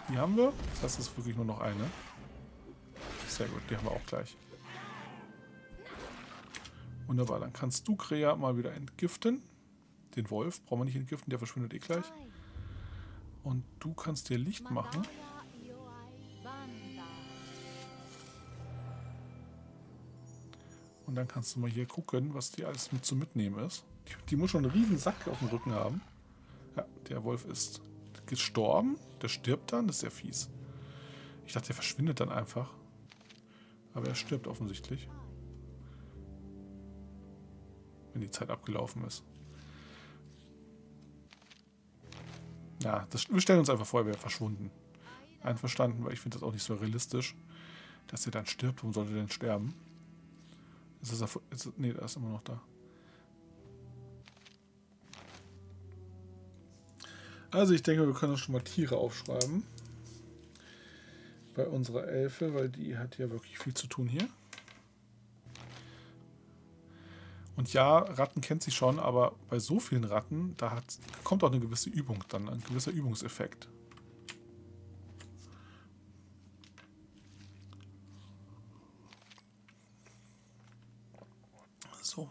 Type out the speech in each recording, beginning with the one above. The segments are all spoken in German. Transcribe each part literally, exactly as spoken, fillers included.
Die haben wir. Das heißt, es ist wirklich nur noch eine. Sehr gut, die haben wir auch gleich. Wunderbar, dann kannst du Krea mal wieder entgiften. Den Wolf brauchen wir nicht entgiften, der verschwindet eh gleich. Und du kannst dir Licht machen. Und dann kannst du mal hier gucken, was die alles mit zu mitnehmen ist. Die, die muss schon einen riesen Sack auf dem Rücken haben. Ja, der Wolf ist gestorben. Der stirbt dann, das ist sehr fies. Ich dachte, der verschwindet dann einfach. Aber er stirbt offensichtlich. Wenn die Zeit abgelaufen ist. Ja, das, wir stellen uns einfach vor, er wäre verschwunden. Einverstanden, weil ich finde das auch nicht so realistisch, dass er dann stirbt. Warum sollte er denn sterben? Ist das, ist, nee, der ist immer noch da. Also ich denke, wir können uns schon mal Tiere aufschreiben. Bei unserer Elfe, weil die hat ja wirklich viel zu tun hier. Und ja, Ratten kennt sie schon, aber bei so vielen Ratten, da hat, kommt auch eine gewisse Übung dann, ein gewisser Übungseffekt. So.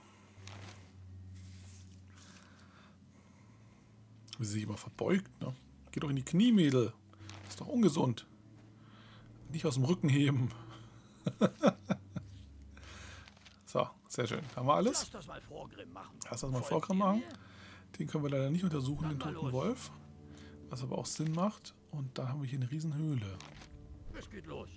Wie sie sich immer verbeugt, ne? Geh doch in die Knie, Mädel. Das ist doch ungesund. Nicht aus dem Rücken heben. So, sehr schön. Haben wir alles? Lass das mal Vorgrimm machen. Lass das mal Vorgrimm machen. Den können wir leider nicht untersuchen, den toten Wolf. Was aber auch Sinn macht. Und da haben wir hier eine riesen Höhle. Es geht los.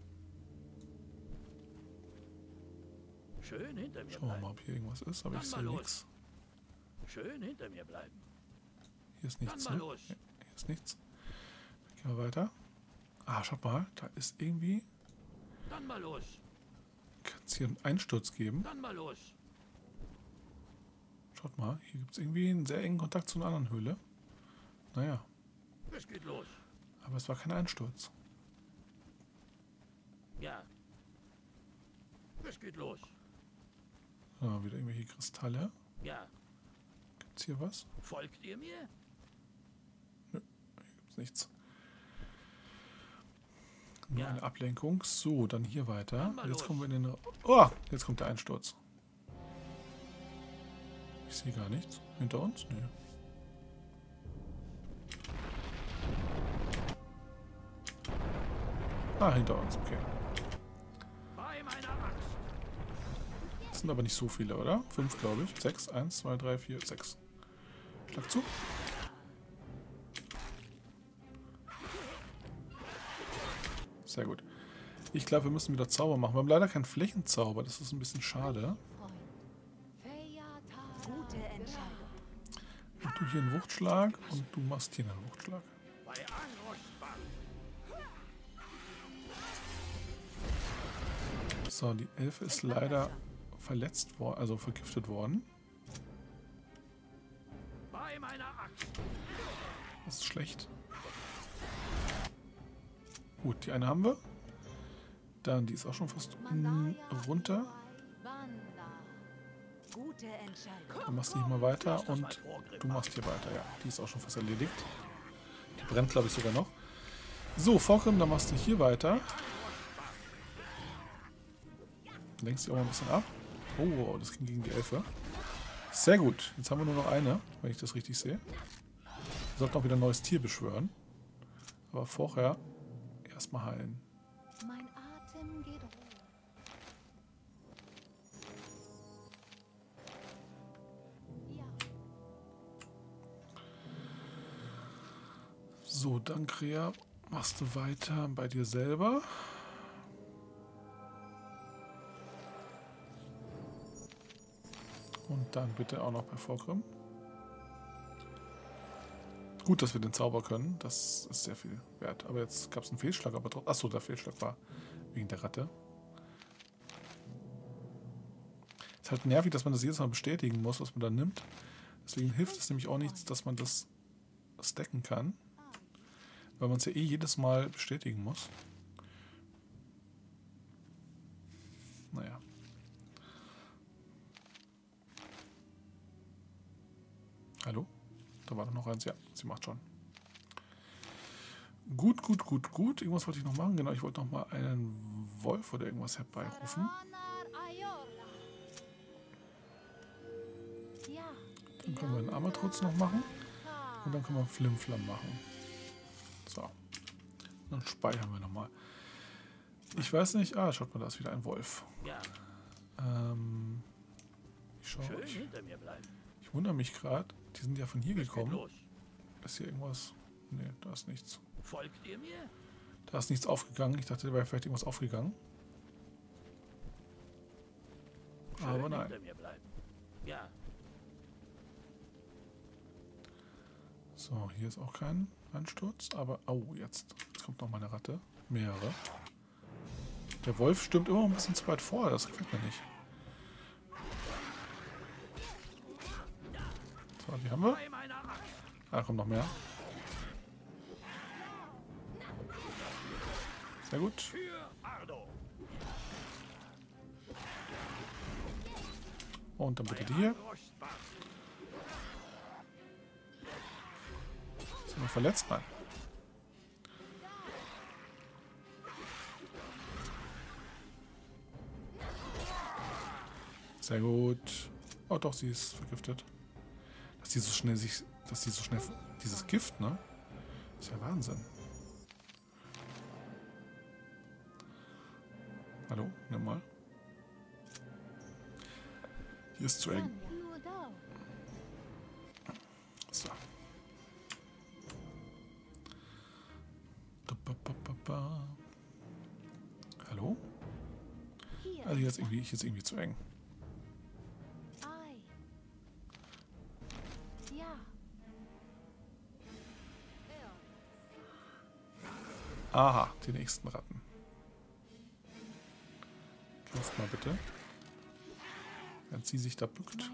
Schön hinter mir Schauen wir bleiben. mal, ob hier irgendwas ist. Aber ich sehe nichts. Schön hinter mir bleiben. Hier ist nichts. Dann mal Ne? los. Ja, hier ist nichts. Dann gehen wir weiter. Ah, schaut mal. Da ist irgendwie... Dann mal los. Kann es hier einen Einsturz geben? Dann mal los. Schaut mal. Hier gibt es irgendwie einen sehr engen Kontakt zu einer anderen Höhle. Naja. Es geht los. Aber es war kein Einsturz. Ja. Es geht los. So, wieder irgendwelche Kristalle. Ja. Gibt es hier was? Folgt ihr mir? Nö, hier gibt es nichts. Nur Ja. eine Ablenkung. So, dann hier weiter. Dann mal Jetzt los. kommen wir in den... Oh, jetzt kommt der Einsturz. Ich sehe gar nichts. Hinter uns? Nö. Ah, hinter uns, okay. Bei meiner Axt. Das sind aber nicht so viele, oder? Fünf, glaube ich. Sechs, eins, zwei, drei, vier, sechs. Schlag zu. Sehr gut. Ich glaube, wir müssen wieder Zauber machen. Wir haben leider keinen Flächenzauber. Das ist ein bisschen schade. Gute Entscheidung. Mach du hier einen Wuchtschlag und du machst hier einen Wuchtschlag. Bei Anrostband. So, die Elfe ist leider verletzt worden, also vergiftet worden. Bei meiner Axt. Das ist schlecht. Gut, die eine haben wir. Dann, die ist auch schon fast mm, runter. Gute Entscheidung. Dann machst du hier mal weiter und du machst hier weiter. Ja, die ist auch schon fast erledigt. Die brennt, glaube ich, sogar noch. So, Vorgrim, dann machst du hier weiter. Lenkst die auch mal ein bisschen ab. Oh, das ging gegen die Elfe. Sehr gut. Jetzt haben wir nur noch eine, wenn ich das richtig sehe. Wir sollten auch wieder ein neues Tier beschwören. Aber vorher erstmal heilen. Mein Atem geht hoch. Ja. So, dann Krea, machst du weiter bei dir selber. Und dann bitte auch noch bei Vorgrim. Gut, dass wir den Zauber können. Das ist sehr viel wert. Aber jetzt gab es einen Fehlschlag. Aber trotzdem. Achso, der Fehlschlag war wegen der Ratte. Ist halt nervig, dass man das jedes Mal bestätigen muss, was man da nimmt. Deswegen hilft es nämlich auch nichts, dass man das stacken kann. Weil man es ja eh jedes Mal bestätigen muss. Naja. Hallo? Da war doch noch eins. Ja, sie macht schon. Gut, gut, gut, gut. Irgendwas wollte ich noch machen. Genau, ich wollte noch mal einen Wolf oder irgendwas herbeirufen. Dann können wir einen Amatrutz noch machen. Und dann können wir einen Flimflam machen. So. Dann speichern wir nochmal. Ich weiß nicht. Ah, schaut mal, da ist wieder ein Wolf. Ja, Ähm, ich schaue. schön Ich, hinter mir bleiben. ich wundere mich gerade. Die sind ja von hier Es geht gekommen. los. Ist hier irgendwas? Nee, da ist nichts. Folgt ihr mir? Da ist nichts aufgegangen. Ich dachte, da wäre vielleicht irgendwas aufgegangen. Schön Aber nein. hinter mir bleiben. Ja, So, hier ist auch kein Einsturz. Aber, oh, jetzt. Jetzt kommt noch mal eine Ratte. Mehrere. Der Wolf stürmt immer noch ein bisschen zu weit vor. Das gefällt mir nicht. So, die haben wir. bei meiner Axt. Ah, da kommt noch mehr. Sehr gut. Für Ardo. Und dann bitte Bei die hier. Angroschbach. Sind wir verletzt? Nein. Sehr gut. Oh doch, sie ist vergiftet. Dass die so schnell sich, dass die so schnell, dieses Gift, ne? Ist ja Wahnsinn. Hallo, nimm mal. Hier ist zu eng. So. Hallo? Also jetzt irgendwie, ich jetzt irgendwie zu eng. Aha, die nächsten Ratten. Kämpft mal bitte. Während sie sich da bückt.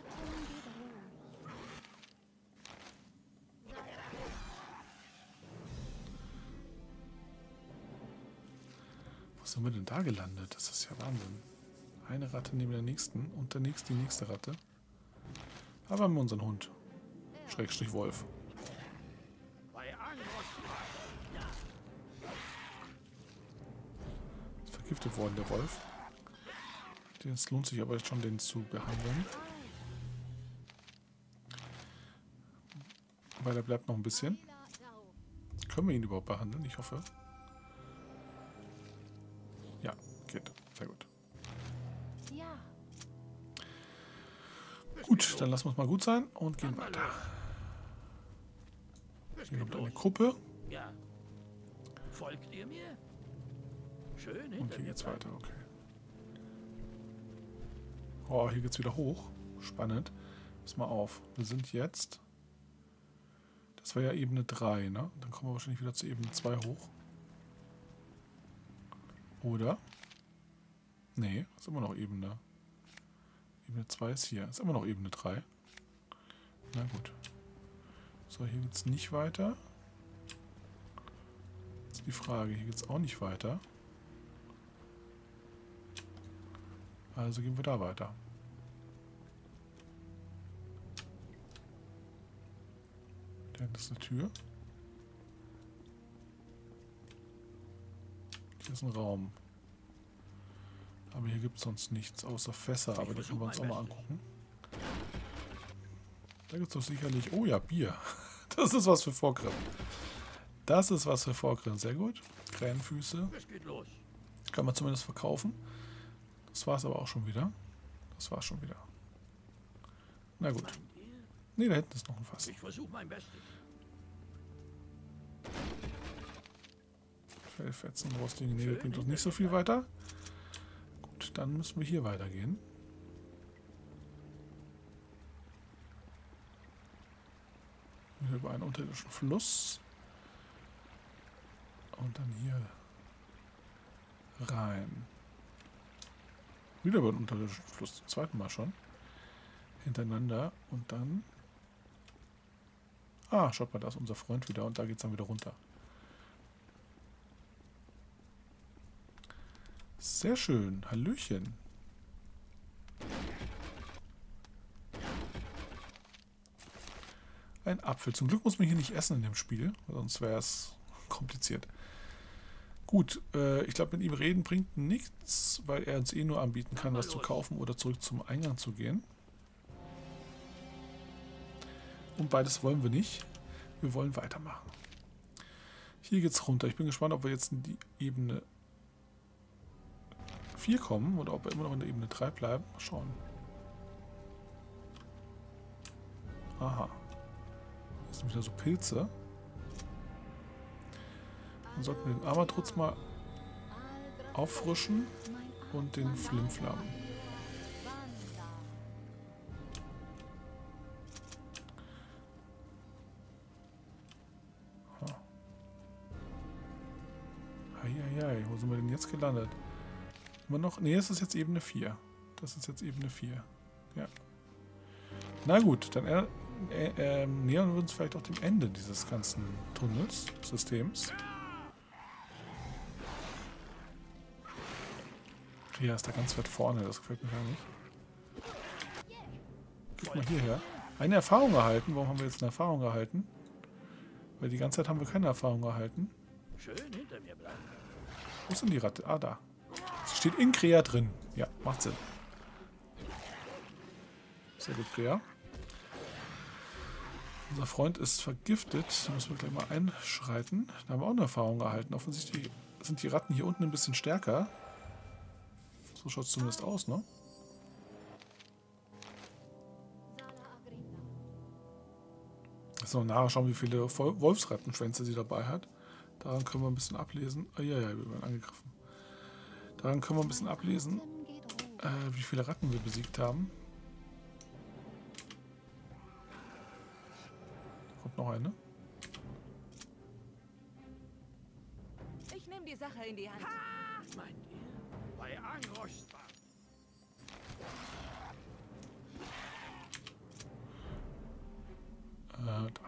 Wo sind wir denn da gelandet? Das ist ja Wahnsinn. Eine Ratte neben der nächsten und der nächste die nächste Ratte. Aber haben wir unseren Hund. Schrägstrich Wolf. Bei Angroschbach. Ist vergiftet worden, der Wolf. Es lohnt sich aber jetzt schon, den zu behandeln. Weil er bleibt noch ein bisschen. Können wir ihn überhaupt behandeln? Ich hoffe. Ja, geht. Sehr gut. Gut, dann lassen wir es mal gut sein und gehen weiter. Hier kommt eine Gruppe. Ja. Folgt ihr mir? Schön hinter Und hier mir geht's bleiben. weiter, okay. Oh, hier geht's wieder hoch. Spannend. Pass mal auf. Wir sind jetzt. Das war ja Ebene drei, ne? Dann kommen wir wahrscheinlich wieder zu Ebene zwei hoch. Oder? Nee, ist immer noch Ebene. Ebene zwei ist hier. Ist immer noch Ebene drei. Na gut. So, hier geht's nicht weiter. Jetzt ist die Frage. Hier geht's auch nicht weiter. Also gehen wir da weiter. Da ist eine Tür. Hier ist ein Raum. Aber hier gibt es sonst nichts außer Fässer. Aber die können wir uns auch mal angucken. Da gibt es doch sicherlich... Oh ja, Bier. Das ist was für Vorgriff. Das ist was für Vorgriff. Sehr gut. Krähenfüße. Es geht los. Kann man zumindest verkaufen. Das war es aber auch schon wieder. Das war schon wieder. Na gut. Ne, da hinten ist noch ein Fass. Ich versuche mein Bestes. Fellfetzen, rostige Nägel bringt uns nicht so viel weiter. Gut, dann müssen wir hier weitergehen. Hier über einen unterirdischen Fluss. Und dann hier rein. Wieder über einen unterirdischen Fluss, zum zweiten Mal schon. Hintereinander und dann... Ah, schaut mal, da ist unser Freund wieder und da geht es dann wieder runter. Sehr schön. Hallöchen. Ein Apfel. Zum Glück muss man hier nicht essen in dem Spiel, sonst wäre es kompliziert. Gut, äh, ich glaube, mit ihm reden bringt nichts, weil er uns eh nur anbieten kann, was zu kaufen oder zurück zum Eingang zu gehen. Und beides wollen wir nicht. Wir wollen weitermachen. Hier geht's runter. Ich bin gespannt, ob wir jetzt in die Ebene vier kommen oder ob wir immer noch in der Ebene drei bleiben. Mal schauen. Aha. Hier sind wieder so Pilze. Dann sollten wir den Armatrutz mal auffrischen und den Flimflam. Eieiei, wo sind wir denn jetzt gelandet? Immer noch? Ne, das ist jetzt Ebene vier. Das ist jetzt Ebene vier. Ja. Na gut, dann äh, äh, nähern wir uns vielleicht auch dem Ende dieses ganzen Tunnels, Systems. Ja, ist da ganz weit vorne, das gefällt mir gar nicht. Guck mal hierher. Eine Erfahrung erhalten. Warum haben wir jetzt eine Erfahrung erhalten? Weil die ganze Zeit haben wir keine Erfahrung erhalten. Schön hinter mir bleiben. Wo ist denn die Ratte? Ah, da. Sie steht in Krea drin. Ja, macht Sinn. Sehr gut, Krea. Unser Freund ist vergiftet. Da müssen wir gleich mal einschreiten. Da haben wir auch eine Erfahrung erhalten. Offensichtlich sind die Ratten hier unten ein bisschen stärker. So schaut es zumindest aus, ne? Jetzt noch nachher schauen, wie viele Wolfsrattenschwänze sie dabei hat. Daran können wir ein bisschen ablesen. Oh, ja, ja, wir werden angegriffen. Daran können wir ein bisschen ablesen, äh, wie viele Ratten wir besiegt haben. Da kommt noch eine. Ich nehme die Sache in die Hand. Meint ihr? Bei Angrostar. Äh, da.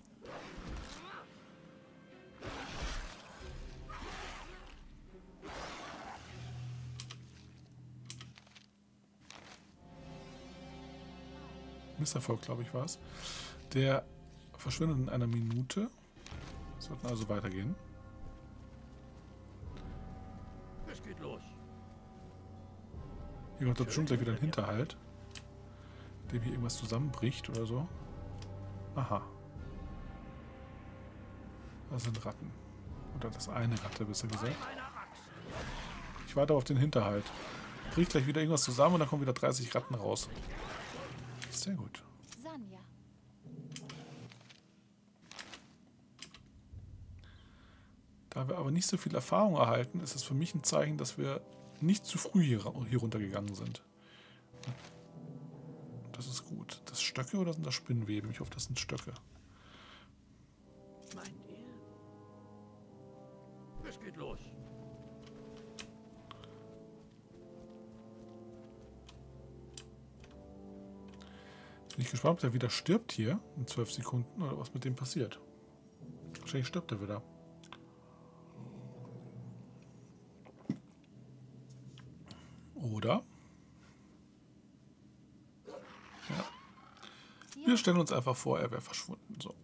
Misserfolg, glaube ich, war es. Der verschwindet in einer Minute. Wir sollten also weitergehen. Es geht los. Hier kommt da bestimmt gleich wieder ein Hinterhalt, dem hier irgendwas zusammenbricht oder so. Aha. Das sind Ratten. Oder das eine Ratte, besser gesagt. Ich warte auf den Hinterhalt. Bricht gleich wieder irgendwas zusammen und dann kommen wieder dreißig Ratten raus. Sehr gut. Sanja. Da wir aber nicht so viel Erfahrung erhalten, ist es für mich ein Zeichen, dass wir nicht zu früh hier, hier runtergegangen sind. Das ist gut. Das Stöcke oder sind das Spinnweben? Ich hoffe, das sind Stöcke. Meint ihr? Es geht los. Bin ich gespannt, ob der wieder stirbt hier in zwölf Sekunden oder was mit dem passiert. Wahrscheinlich stirbt er wieder. Oder? Ja. Wir stellen uns einfach vor, er wäre verschwunden. So.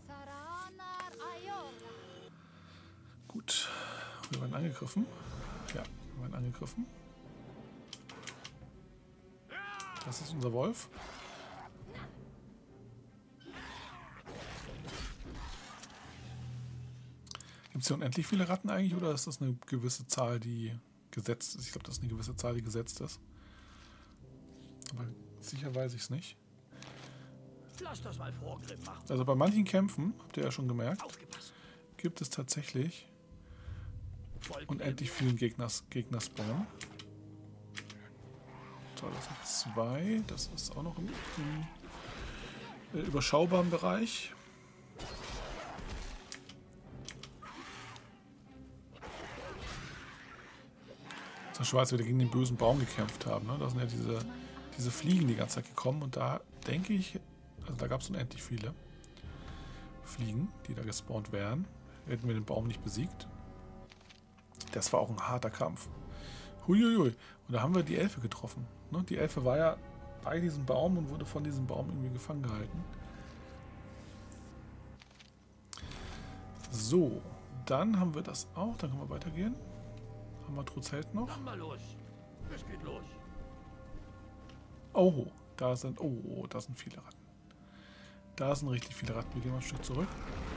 Gut. Wir werden angegriffen. Ja, wir werden angegriffen. Das ist unser Wolf. Gibt es hier unendlich viele Ratten eigentlich oder ist das eine gewisse Zahl, die gesetzt ist? Ich glaube, das ist eine gewisse Zahl, die gesetzt ist. Aber sicher weiß ich es nicht. Lass das mal Vorgrimm machen. Also bei manchen Kämpfen, habt ihr ja schon gemerkt, Aufgepasst. gibt es tatsächlich Folgt unendlich ihr vielen Gegners, Gegner-Spawn. So, das sind zwei. Das ist auch noch im, im äh, überschaubaren Bereich. Das war, als wir gegen den bösen Baum gekämpft haben. Ne? Da sind ja diese, diese Fliegen die ganze Zeit gekommen. Und da denke ich, also da gab es unendlich viele Fliegen, die da gespawnt wären. Hätten wir den Baum nicht besiegt. Das war auch ein harter Kampf. Huiuiui. Und da haben wir die Elfe getroffen. Ne? Die Elfe war ja bei diesem Baum und wurde von diesem Baum irgendwie gefangen gehalten. So, dann haben wir das auch. Dann können wir weitergehen. Haben wir Trutz hält noch. Dann mal los. Es geht los. Oh, da sind... Oh, da sind viele Ratten. Da sind richtig viele Ratten. Wir gehen mal ein Stück zurück.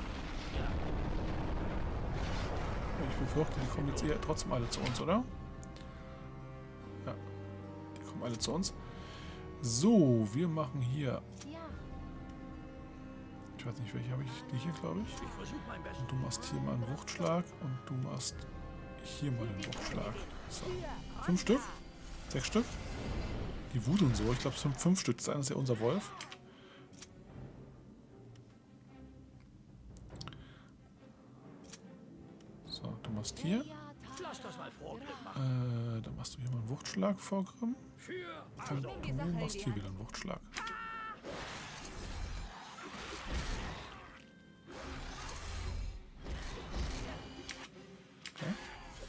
Ich befürchte, die kommen jetzt eher trotzdem alle zu uns, oder? Ja, die kommen alle zu uns. So, wir machen hier... Ja. Ich weiß nicht, welche habe ich? Die hier, glaube ich. Ich versuche mein Bestes. Und du machst hier mal einen Wuchtschlag und du machst hier mal den Wuchtschlag. So. Fünf Stück? Sechs Stück? Die wudeln so. Ich glaube, es sind fünf Stück. Das eine ist ja unser Wolf. So, du machst hier. Lass das mal Vorgrimm machen. Äh, dann machst du hier mal einen Wuchtschlag vor Grimm. Für Und Achtung. du machst hier wieder einen Wuchtschlag. Okay.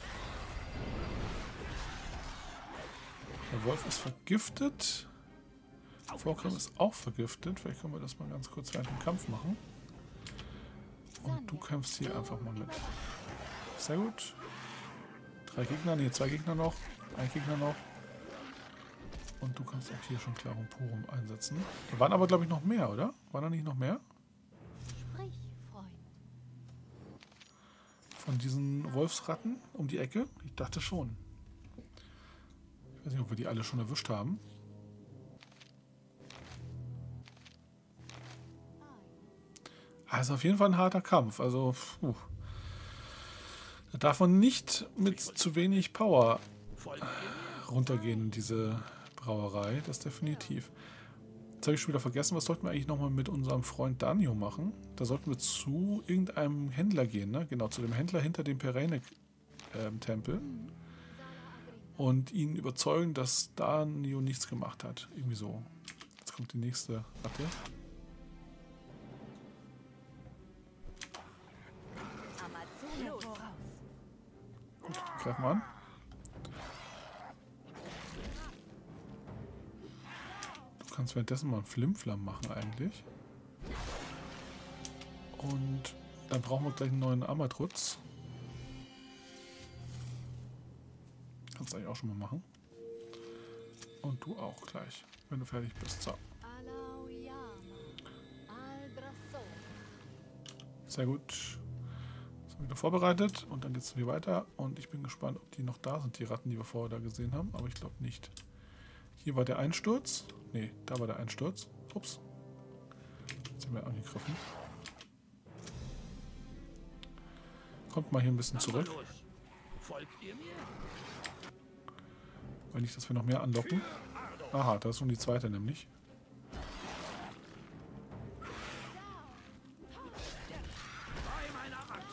Der Wolf ist vergiftet. Vorgrimm ist auch vergiftet. Vielleicht können wir das mal ganz kurz während dem Kampf machen. Und du kämpfst hier einfach mal mit. Sehr gut. Drei Gegner, nee, zwei Gegner noch. Ein Gegner noch. Und du kannst auch hier schon Clarum Purum einsetzen. Da waren aber, glaube ich, noch mehr, oder? Waren da nicht noch mehr? Sprich, Freund. Von diesen Wolfsratten um die Ecke? Ich dachte schon. Ich weiß nicht, ob wir die alle schon erwischt haben. Also auf jeden Fall ein harter Kampf. Also, puh. Da darf man nicht mit zu wenig Power Folgt ihr? runtergehen in diese Brauerei. Das definitiv. Jetzt habe ich schon wieder vergessen, was sollten wir eigentlich nochmal mit unserem Freund Danio machen? Da sollten wir zu irgendeinem Händler gehen, ne? Genau, zu dem Händler hinter dem Perenek-Tempel. Und ihn überzeugen, dass Danio nichts gemacht hat. Irgendwie so. Jetzt kommt die nächste Ratte. Amazone voraus. Gut, greifen wir an. Du kannst währenddessen mal einen Flimflam machen eigentlich. Und dann brauchen wir gleich einen neuen Armatrutz. Kannst du eigentlich auch schon mal machen. Und du auch gleich, wenn du fertig bist. So. Sehr gut. Sind wieder vorbereitet und dann geht es wieder weiter. Und ich bin gespannt, ob die noch da sind, die Ratten, die wir vorher da gesehen haben. Aber ich glaube nicht. Hier war der Einsturz. Ne, da war der Einsturz. Ups. Jetzt sind wir angegriffen. Kommt mal hier ein bisschen Dann mal zurück. los. Folgt ihr mir? Weil nicht, dass wir noch mehr anlocken. Aha, da ist schon die zweite nämlich. Bei meiner Axt.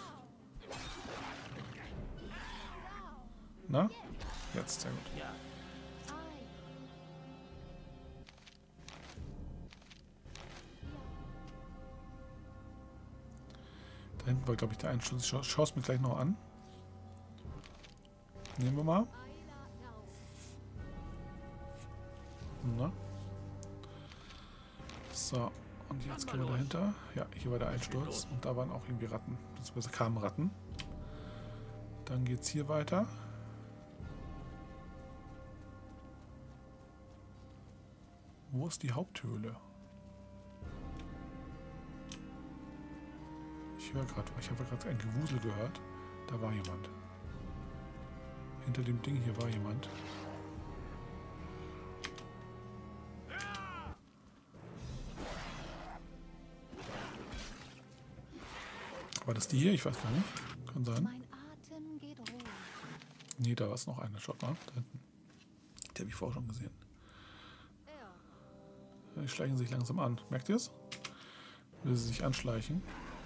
Na? Jetzt, sehr gut. Ja. Da hinten war, glaube ich, der Einsturz. Ich schaue es mir gleich noch an. Nehmen wir mal. Na? So, und jetzt gehen wir dahinter. Ja, hier war der Einsturz. Und da waren auch irgendwie Ratten. Beziehungsweise kamen Ratten. Dann geht es hier weiter. Wo ist die Haupthöhle? Ich höre gerade, ich habe gerade ein Gewusel gehört. Da war jemand. Hinter dem Ding hier war jemand. War das die hier? Ich weiß gar nicht. Kann sein. Mein Atem geht ruhig. Nee, da war es noch eine. Schaut mal, da hinten. Die habe ich vorher schon gesehen. Die schleichen sich langsam an. Merkt ihr es? Will sie sich anschleichen.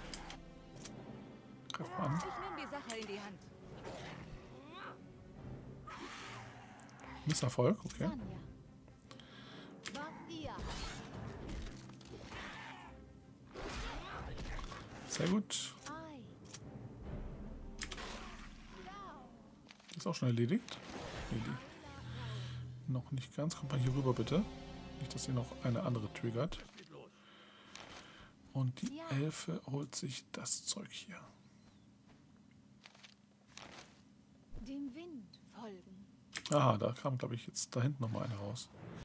Greif mal an. Ich nehme die Sache in die Hand. Misserfolg, okay. Sanja. Vatia. Sehr gut. Ei. Die ist auch schon erledigt. Nee, die noch nicht ganz. Kommt mal hier rüber, bitte. Nicht, dass sie noch eine andere triggert. Es geht los. Und die Elfe holt sich das Zeug hier. folgen. Aha, da kam, glaube ich, jetzt da hinten nochmal eine raus.